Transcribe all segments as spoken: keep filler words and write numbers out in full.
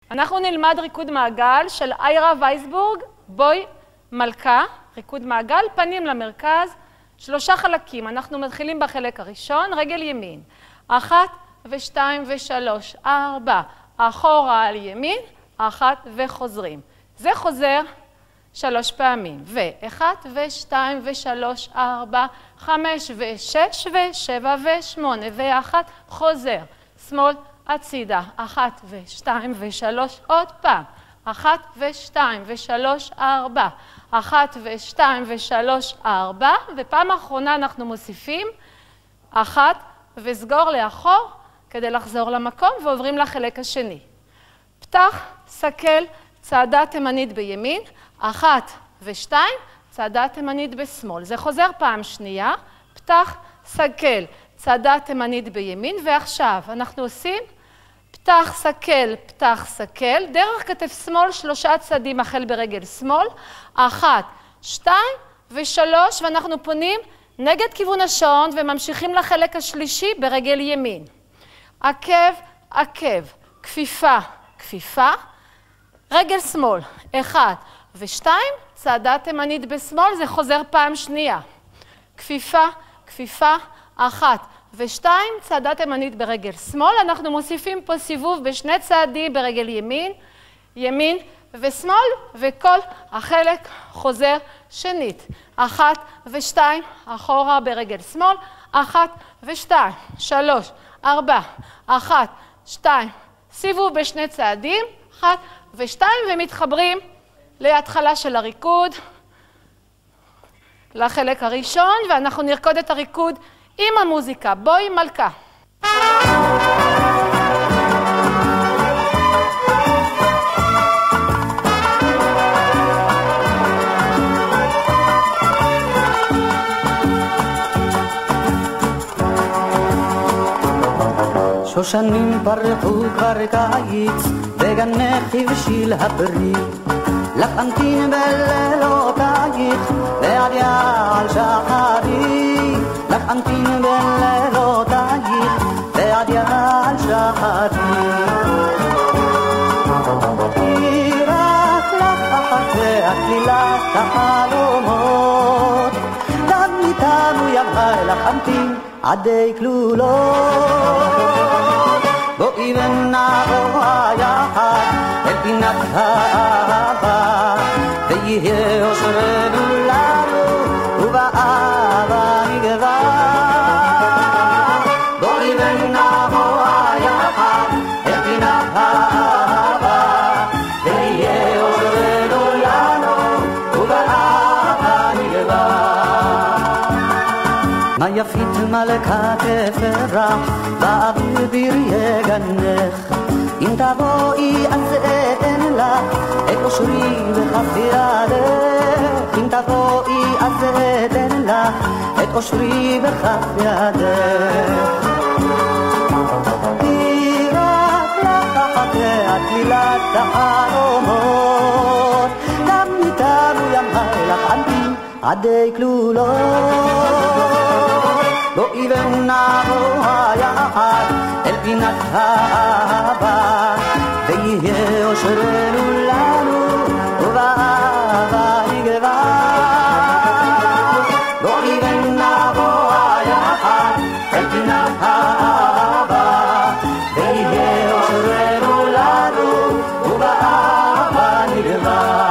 אנחנו נלמד ריקוד מעגל של איירה וייסבורג, בואי מלכה, ריקוד מעגל, פנים למרכז, שלושה חלקים. אנחנו מתחילים בחלק הראשון, רגל ימין. אחת ושתיים ושלוש, ארבע, אחורה על ימין, אחת וחוזרים. זה חוזר שלוש פעמים. ואחת ושתיים ושלוש, ארבע, חמש ושש ושבע ושמונה ואחת, חוזר. שמאל הצידה, אחת ושתיים ושלוש, עוד פעם. אחת ושתיים ושלוש, ארבע. אחת ושתיים ושלוש, ארבע. ופעם האחרונה אנחנו מוסיפים אחת וסגור לאחור כדי לחזור למקום ועוברים לחלק השני. פתח, סקל, צעדה תימנית בימין, אחת ושתיים, צעדה תימנית בשמאל. זה חוזר פעם שנייה, פתח, סקל, צעדה תימנית בימין, ועכשיו אנחנו עושים פתח, סקל, פתח, סקל, דרך כתף שמאל, שלושה צעדים החל ברגל שמאל, אחת, שתיים ושלוש, ואנחנו פונים נגד כיוון השעון וממשיכים לחלק השלישי ברגל ימין. עקב, עקב, כפיפה, כפיפה, רגל שמאל, אחת ושתיים, צעדה תימנית בשמאל, זה חוזר פעם שנייה. כפיפה, כפיפה, אחת ושתיים, צעדה תימנית ברגל שמאל. אנחנו מוסיפים פה סיבוב בשני צעדים ברגל ימין, ימין ושמאל, וכל החלק חוזר שנית. אחת ושתיים, אחורה ברגל שמאל, אחת ושתיים, שלוש, ארבע, אחת, שתיים, סיבוב בשני צעדים, אחת ושתיים, ומתחברים להתחלה של הריקוד, לחלק הראשון, ואנחנו נרקוד את הריקוד עם המוזיקה. בואי מלכה. שושנים פרחו כבר קיץ, בגנך הבשיל הפרי. לך אמתין בלילותייך, ועד יעל שחרי. לך אמתין בלילותייך, ועד יעל שחרי. היא רק לך אחת והכלילת החלומות, גם איתנו יבוא לך אמתין עדי כלולות. בואי ונבוא יחד אל פינת האהבה, ויהיה אושרנו לנו ובאהבה נגבה. בואי ונבוא יחד אל פינת האהבה, ויהיה אושרנו לנו ובאהבה נגבה. מה יפית מלכה תפרח באוויר בירי גנך, אם תבואי אז אתן לך את אושרי בכף ידך. אם תבואי אז אתן לך את אושרי בכף ידך. היא רק לקחת להכלילת החלומות, גם איתנו ימי לך עמי עדי כלולות. בואי ונבוא יחד אל פינת האהבה, ויהיה אושרנו לנו ובאהבה נגבה. בואי ונבוא יחד אל פינת האהבה, ויהיה אושרנו לנו ובאהבה נגבה.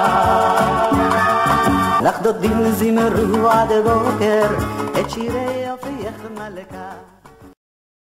לך דודים זמרו עד בוקר את שירי יופייך מלכה.